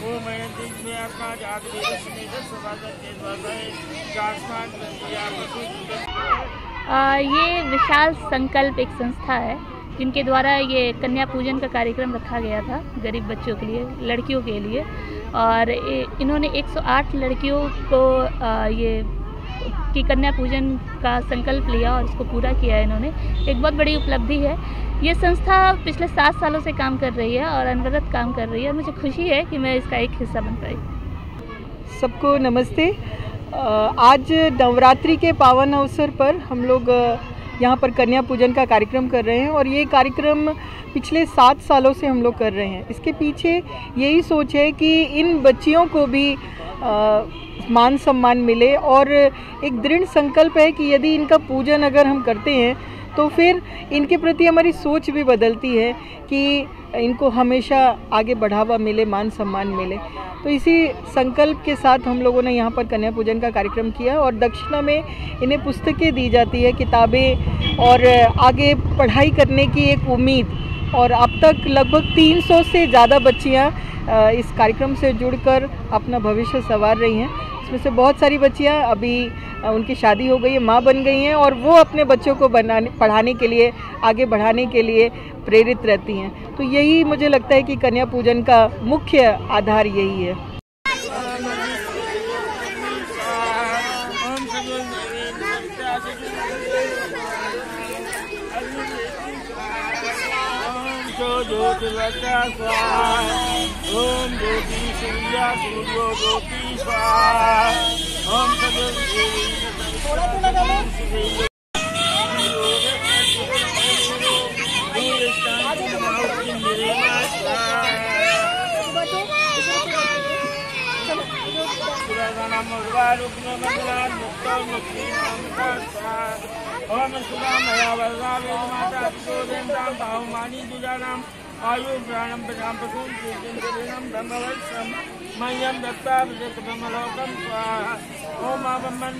ये विशाल संकल्प एक संस्था है जिनके द्वारा ये कन्या पूजन का कार्यक्रम रखा गया था गरीब बच्चों के लिए, लड़कियों के लिए। और इन्होंने 108 लड़कियों को ये कि कन्या पूजन का संकल्प लिया और इसको पूरा किया है इन्होंने। एक बहुत बड़ी उपलब्धि है। ये संस्था पिछले 7 सालों से काम कर रही है और अनवरत काम कर रही है और मुझे खुशी है कि मैं इसका एक हिस्सा बन पाई। सबको नमस्ते। आज नवरात्रि के पावन अवसर पर हम लोग यहाँ पर कन्या पूजन का कार्यक्रम कर रहे हैं और ये कार्यक्रम पिछले 7 सालों से हम लोग कर रहे हैं। इसके पीछे यही सोच है कि इन बच्चियों को भी मान सम्मान मिले और एक दृढ़ संकल्प है कि यदि इनका पूजन अगर हम करते हैं तो फिर इनके प्रति हमारी सोच भी बदलती है कि इनको हमेशा आगे बढ़ावा मिले, मान सम्मान मिले। तो इसी संकल्प के साथ हम लोगों ने यहाँ पर कन्या पूजन का कार्यक्रम किया और दक्षिणा में इन्हें पुस्तकें दी जाती है, किताबें और आगे पढ़ाई करने की एक उम्मीद। और अब तक लगभग 300 से ज़्यादा बच्चियाँ इस कार्यक्रम से जुड़कर अपना भविष्य संवार रही हैं। इसमें से बहुत सारी बच्चियाँ अभी उनकी शादी हो गई है, माँ बन गई हैं और वो अपने बच्चों को पढ़ाने के लिए, आगे बढ़ाने के लिए प्रेरित रहती हैं। तो यही मुझे लगता है कि कन्या पूजन का मुख्य आधार यही है। ओम ज्योति सूर्या सूर्यो ज्योति स्वाहा। ओम आयु प्राणम प्रजाम पशुम पूजनम ब्रह्मवत्सम मह्यम दत्ता ब्रह्मलोकम स्वाहा। ओम आबम्बन